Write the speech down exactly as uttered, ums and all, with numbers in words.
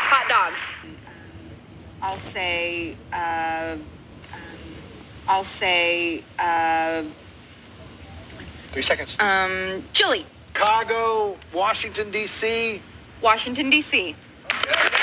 Hot dogs. I'll say, uh, I'll say, uh, Three seconds. Um, chili. Chicago, Washington, D C Washington, D C